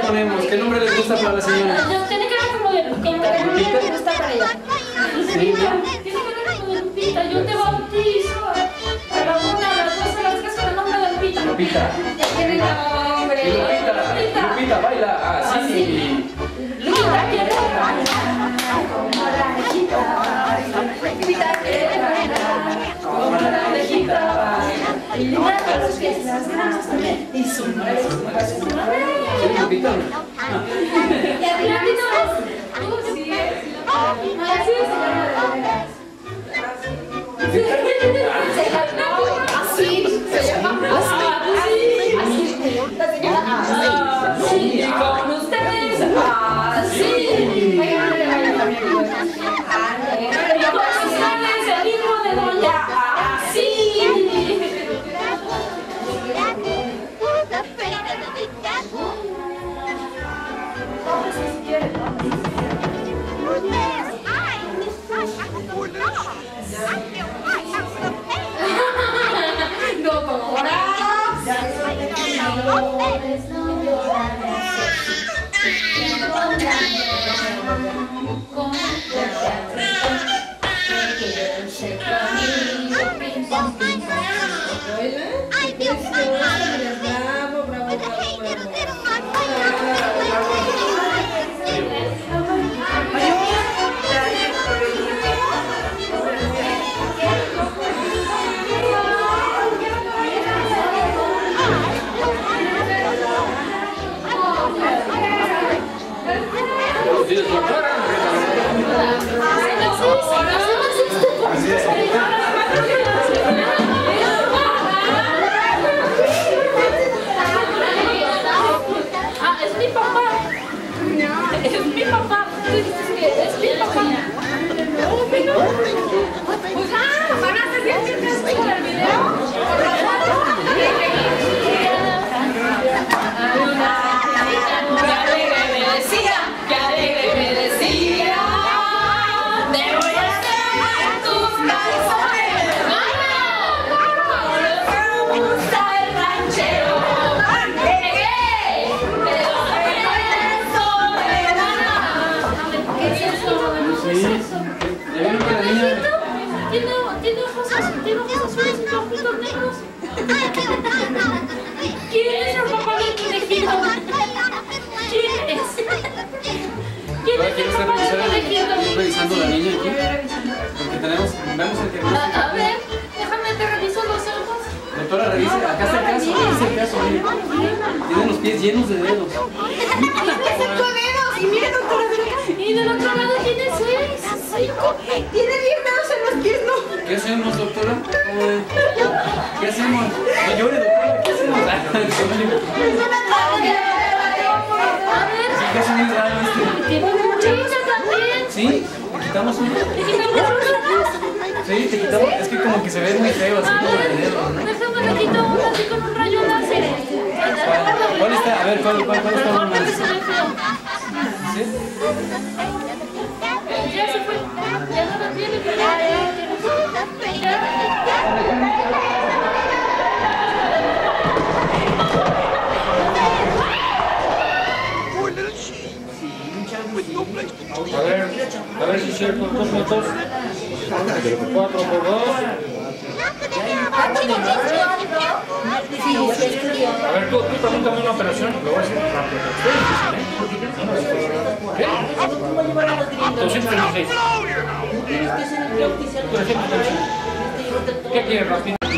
ponemos? ¿Qué nombre les gusta para la señora? Tiene que ver como de Lupita. ¿Lupita? Me gusta para ella. Sí, Tiene que ver como de Lupita. Yo te bautizo. A la 1, a las 2, a las 3 con el nombre de Lupita. Lupita. Ya tiene nombre. Lupita, baila así. Lupita quiere bailar como la abejita baila. Lupita quiere bailar como la abejita baila. Y mueve los pies, las manos también. Y su mueve, su mueve, su mueve. ¿Sí, Lupita? Y a ti, Lupita, ¿ves? Sí, así se llama de veras. Así se llama. Así. La señora así. Sí, y con ustedes así. Y con ustedes el hijo de doña así. No lloras. No es mi papá. Es mi papá. Tú dices que es mi papá. ¿Van a hacer bien con el video? ¡Qué alegre me decía! ¡Te voy a hacer tus calzones! ¡Me gusta el ranchero! ¿Qué es eso? ¿Qué es eso? Tiene ojos azules y ojitos negros. ¿Quién es el papá del conejito? ¿Quién es? ¿Quién es el papá del conejito? Estoy revisando la niña aquí. Porque vemos el diagnóstico. A ver, déjame te reviso los ojos. Doctora, revise. Acá está el caso. Aquí está el caso. Mire. Tiene los pies llenos de dedos. Tiene 5 dedos. Y mire, doctora, y del otro lado tiene 6. Tiene 10 dedos en los pies, ¿no? ¿Qué hacemos, doctora? ¿Qué hacemos? No llore, doctora. ¿Qué hacemos? ¿Qué hacemos? Tiene muchachas también. ¿Sí? ¿Te quitamos uno? ¿Te quitamos uno? Sí, te quitamos. Es que como que se ve muy feo, así como de dedo, ¿no? Déjame le quito uno así con un rayo láser. ¿Cuál está? A ver, ¿cuál está uno más? ¿Sí? Ya se fue. Ya no lo tiene. A ver si es cierto, 2 minutos, 4 por 2. A ver, tú también tomas una operación, lo voy a hacer rápido. ¿Qué? 236. 336. ¿Qué quieres, rápido? No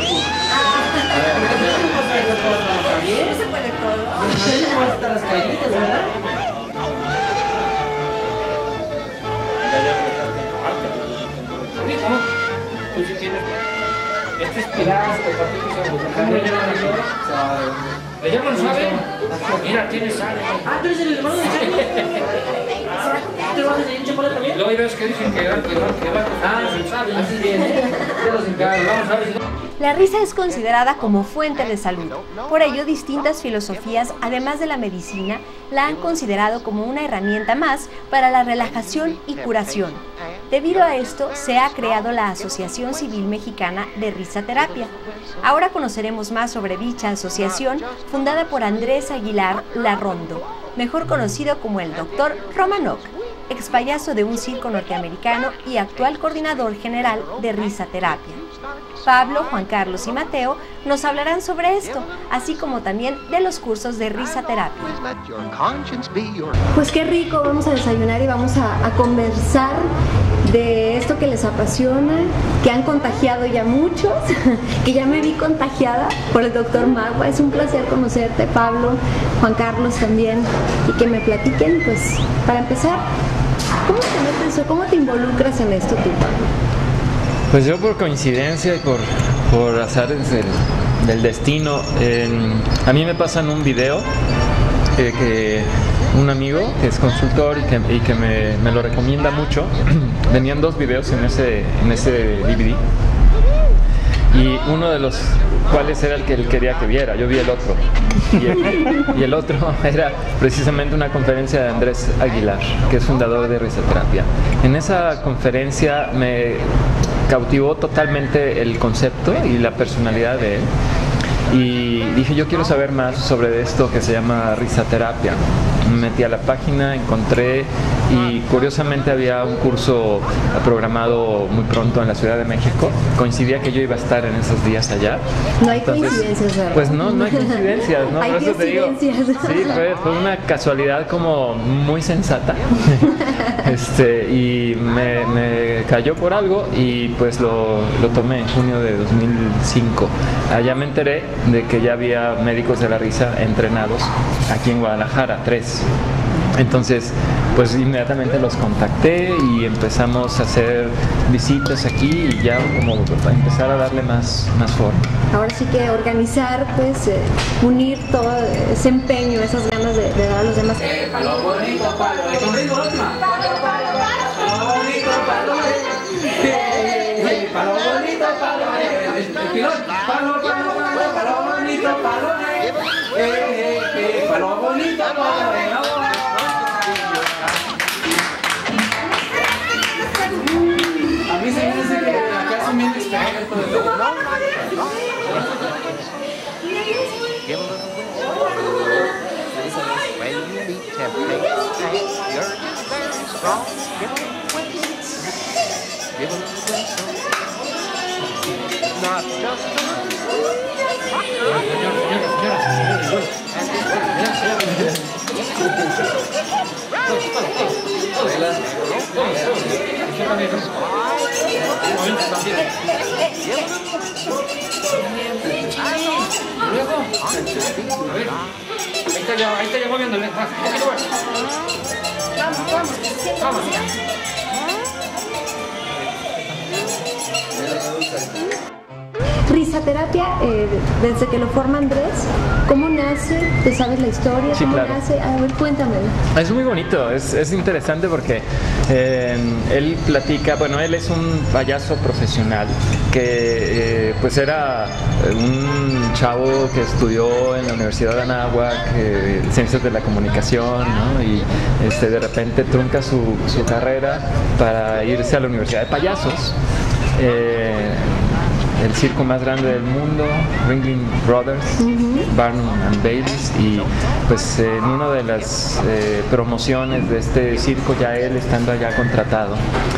se puede todo. Hasta las caídas, ¿verdad? Tú sí tienes. Este es Pilar, ¿ella no lo sabe? Mira, tiene sal. Ah, ¿tú eres el hermano de Charlie? ¿Tú lo vas a tener chocolate también? Luego ves que dicen que va sin sal. Así viene. Ya los encargo. Vamos a ver si no. La risa es considerada como fuente de salud. Por ello, distintas filosofías, además de la medicina, la han considerado como una herramienta más para la relajación y curación. Debido a esto, se ha creado la Asociación Civil Mexicana de Risaterapia. Ahora conoceremos más sobre dicha asociación, fundada por Andrés Aguilar Larrondo, mejor conocido como el Dr. Romanov, ex payaso de un circo norteamericano y actual coordinador general de Risaterapia. Pablo, Juan Carlos y Mateo nos hablarán sobre esto, así como también de los cursos de Risaterapia. Pues qué rico, vamos a desayunar y vamos a conversar de esto que les apasiona, que han contagiado ya muchos, que ya me vi contagiada por el Dr. Magua. Es un placer conocerte, Pablo, Juan Carlos también, y que me platiquen, pues, para empezar, ¿cómo te metes o cómo te involucras en esto tú, Pablo? Pues yo por coincidencia y por azares del destino, a mí me pasan un video que un amigo que es consultor y que me lo recomienda mucho. Venían dos videos en ese DVD y uno de los cuales era el que él quería que viera. Yo vi el otro y el otro era precisamente una conferencia de Andrés Aguilar, que es fundador de Risaterapia. En esa conferencia me cautivó totalmente el concepto y la personalidad de él. Y dije, yo quiero saber más sobre esto que se llama Risaterapia. Me metí a la página, encontré y curiosamente había un curso programado muy pronto en la Ciudad de México. Coincidía que yo iba a estar en esos días allá. No hay coincidencias, ¿verdad? Pues no hay coincidencias, ¿no? Hay por eso te digo. Sí, fue una casualidad como muy sensata. Y me cayó por algo y pues lo tomé en junio de 2005. Allá me enteré de que ya había médicos de la risa entrenados aquí en Guadalajara, 3. Entonces, pues inmediatamente los contacté y empezamos a hacer visitas aquí y ya como para empezar a darle más forma. Ahora sí que organizar, pues, unir todo ese empeño, esas ganas de dar a los demás. Palo bonito, palo bonito, palo bonito, palo bonito, palo bonito, palo bonito, palo bonito, a mí se me dice que acá son bien expertos de todo. Ahí está ya moviéndole. Vamos. Risaterapia, desde que lo forma Andrés, ¿cómo nace? ¿Te sabes la historia? Sí, ¿Cómo claro. nace? A ver, cuéntame. Es muy bonito, es interesante porque él platica, bueno, él es un payaso profesional que pues era un chavo que estudió en la Universidad de Anáhuac, Ciencias de la Comunicación, ¿no? Y de repente trunca su carrera para irse a la Universidad de Payasos. El circo más grande del mundo, Ringling Brothers, Barnum and Bailey's, y pues en una de las promociones de este circo, ya él estando allá contratado,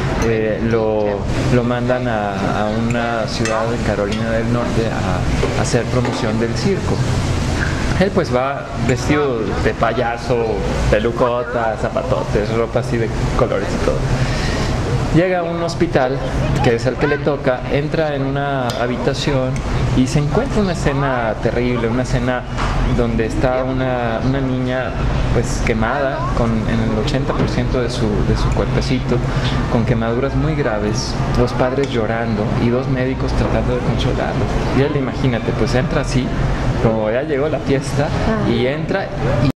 lo mandan a una ciudad en Carolina del Norte a hacer promoción del circo. Él pues va vestido de payaso, pelucota, zapatotes, ropa así de colores y todo. Llega a un hospital, que es el que le toca, entra en una habitación y se encuentra una escena terrible, una escena donde está una niña pues quemada en el 80% de su cuerpecito, con quemaduras muy graves, 2 padres llorando y 2 médicos tratando de consolarlo. Y él, imagínate, pues entra así, como ya llegó la fiesta, y entra y